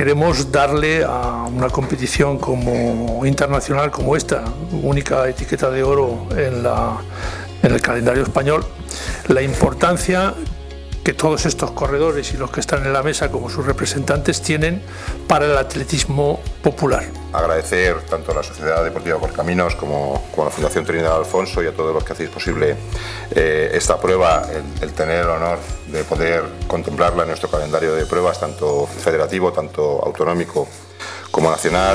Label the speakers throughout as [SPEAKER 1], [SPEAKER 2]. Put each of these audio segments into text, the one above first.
[SPEAKER 1] queremos darle a una competición internacional como esta, única etiqueta de oro en el calendario español, la importancia que todos estos corredores y los que están en la mesa como sus representantes tienen para el atletismo popular.
[SPEAKER 2] Agradecer tanto a la Sociedad Deportiva Correcaminos como a la Fundación Trinidad Alfonso y a todos los que hacéis posible esta prueba, el tener el honor de poder contemplarla en nuestro calendario de pruebas, tanto federativo, tanto autonómico como nacional.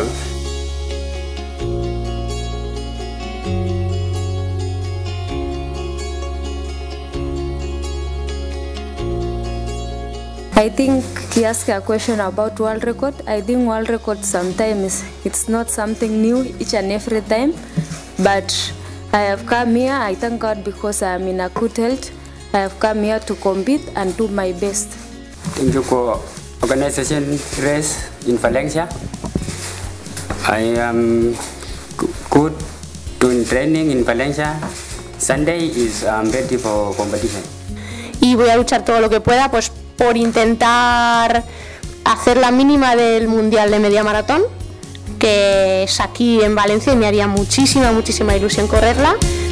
[SPEAKER 3] I think he asked a question about world record. I think world record sometimes it's not something new each and every time, but I have come here, I thank God because I'm in a good health. I have come here to compete and do my best.
[SPEAKER 4] Thank you for organization race in Valencia. I am good doing training in Valencia. Sunday is ready for competition.
[SPEAKER 5] Y voy a luchar todo lo que pueda, pues por intentar hacer la mínima del Mundial de Media Maratón, que es aquí en Valencia y me haría muchísima ilusión correrla.